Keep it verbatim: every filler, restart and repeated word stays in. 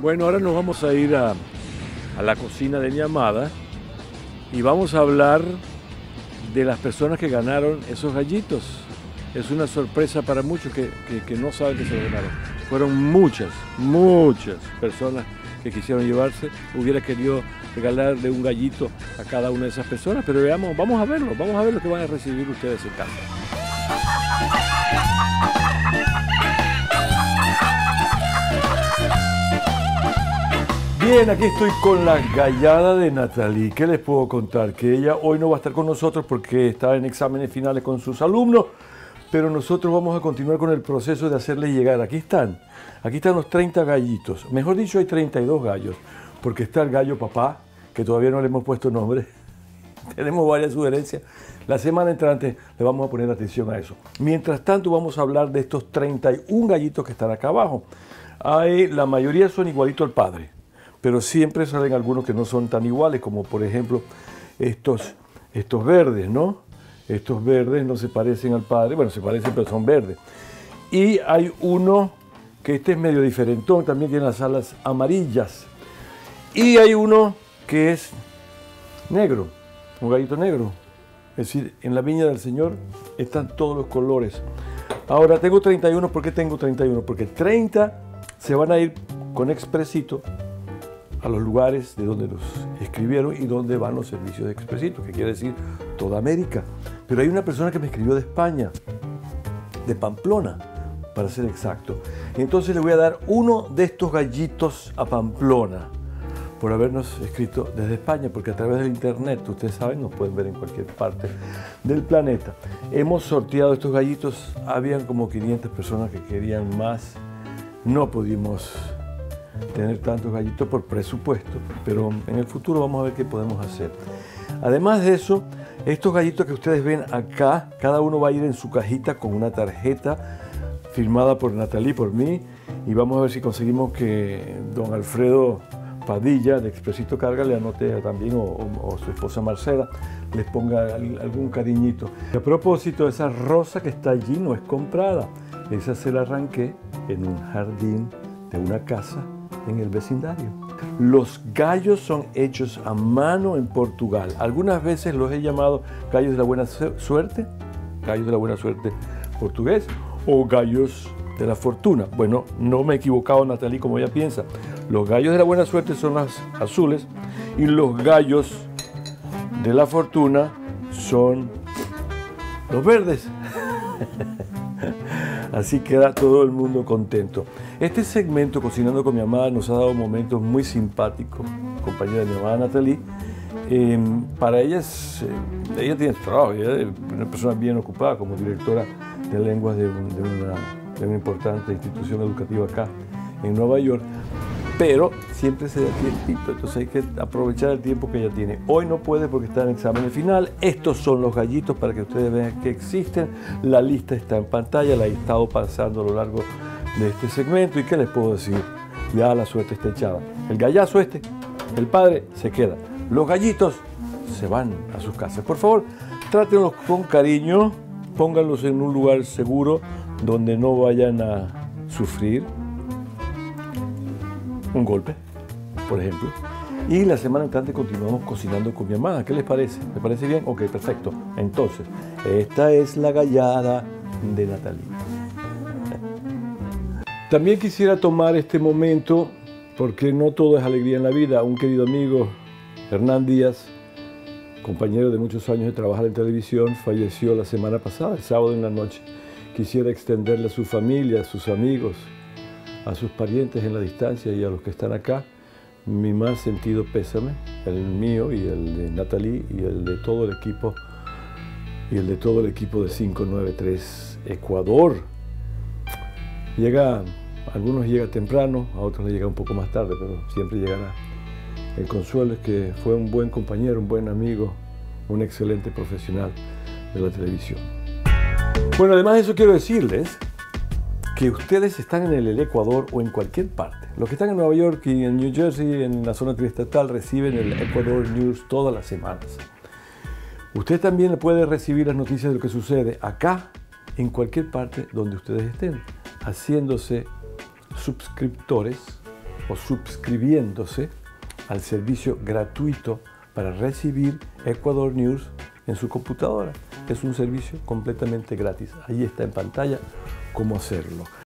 Bueno, ahora nos vamos a ir a, a la cocina de mi amada y vamos a hablar de las personas que ganaron esos gallitos. Es una sorpresa para muchos que, que, que no saben que se lo ganaron. Fueron muchas, muchas personas que quisieron llevarse. Hubiera querido regalarle un gallito a cada una de esas personas, pero veamos, vamos a verlo, vamos a ver lo que van a recibir ustedes en casa. Bien, aquí estoy con la gallada de Natalie. ¿Qué les puedo contar? Que ella hoy no va a estar con nosotros porque está en exámenes finales con sus alumnos, pero nosotros vamos a continuar con el proceso de hacerles llegar. Aquí están, aquí están los treinta gallitos. Mejor dicho, hay treinta y dos gallos, porque está el gallo papá, que todavía no le hemos puesto nombre. Tenemos varias sugerencias. La semana entrante le vamos a poner atención a eso. Mientras tanto, vamos a hablar de estos treinta y un gallitos que están acá abajo. Hay, la mayoría son igualitos al padre, pero siempre salen algunos que no son tan iguales, como por ejemplo estos, estos verdes, ¿no? Estos verdes no se parecen al padre, bueno, se parecen, pero son verdes. Y hay uno que este es medio diferentón, también tiene las alas amarillas. Y hay uno que es negro, un gallito negro. Es decir, en la viña del Señor están todos los colores. Ahora, tengo treinta y uno, ¿por qué tengo treinta y uno? Porque treinta se van a ir con Expresito a los lugares de donde los escribieron y donde van los servicios de Expresito, que quiere decir toda América. Pero hay una persona que me escribió de España, de Pamplona, para ser exacto. Entonces le voy a dar uno de estos gallitos a Pamplona, por habernos escrito desde España, porque a través del internet, ustedes saben, nos pueden ver en cualquier parte del planeta. Hemos sorteado estos gallitos, habían como quinientas personas que querían más, no pudimos tener tantos gallitos por presupuesto, pero en el futuro vamos a ver qué podemos hacer. Además de eso, estos gallitos que ustedes ven acá, cada uno va a ir en su cajita con una tarjeta firmada por Natalie, por mí, y vamos a ver si conseguimos que don Alfredo Padilla de Expresito Carga le anote también, o, o, o su esposa Marcela les ponga algún cariñito. Y a propósito, esa rosa que está allí no es comprada, esa se la arranqué en un jardín de una casa en el vecindario. Los gallos son hechos a mano en Portugal. Algunas veces los he llamado gallos de la buena suerte, gallos de la buena suerte portugués, o gallos de la fortuna. Bueno, no me he equivocado, Natalie, como ella piensa. Los gallos de la buena suerte son los azules y los gallos de la fortuna son los verdes. Así queda todo el mundo contento. Este segmento, Cocinando con mi amada, nos ha dado momentos muy simpáticos, compañera de mi amada Natalie. Eh, para ella, es, eh, ella tiene trabajo, ella es una persona bien ocupada como directora de lenguas de, de, una, de una importante institución educativa acá en Nueva York, pero siempre se da tiempito, entonces hay que aprovechar el tiempo que ella tiene. Hoy no puede porque está en examen final. Estos son los gallitos para que ustedes vean que existen. La lista está en pantalla, la he estado pasando a lo largo de este segmento. ¿Y qué les puedo decir? Ya la suerte está echada. El gallazo este, el padre se queda. Los gallitos se van a sus casas. Por favor, trátenlos con cariño, pónganlos en un lugar seguro donde no vayan a sufrir un golpe, por ejemplo. Y la semana entrante continuamos cocinando con mi amada. ¿Qué les parece? ¿Me parece bien? Ok, perfecto. Entonces, esta es la gallada de Natalie. También quisiera tomar este momento, porque no todo es alegría en la vida. Un querido amigo, Hernán Díaz, compañero de muchos años de trabajar en televisión, falleció la semana pasada, el sábado en la noche. Quisiera extenderle a su familia, a sus amigos, a sus parientes en la distancia y a los que están acá, mi más sentido pésame, el mío y el de Natalie y el de todo el equipo y el de todo el equipo de cinco nueve tres Ecuador. Llega, a algunos llega temprano, a otros le llega un poco más tarde, pero siempre llegará. El consuelo es que fue un buen compañero, un buen amigo, un excelente profesional de la televisión. Bueno, además de eso quiero decirles que ustedes están en el Ecuador o en cualquier parte. Los que están en Nueva York y en New Jersey, en la zona triestatal, reciben el Ecuador News todas las semanas. Usted también puede recibir las noticias de lo que sucede acá, en cualquier parte donde ustedes estén, haciéndose suscriptores o suscribiéndose al servicio gratuito para recibir Ecuador News en su computadora. Es un servicio completamente gratis. Ahí está en pantalla cómo hacerlo.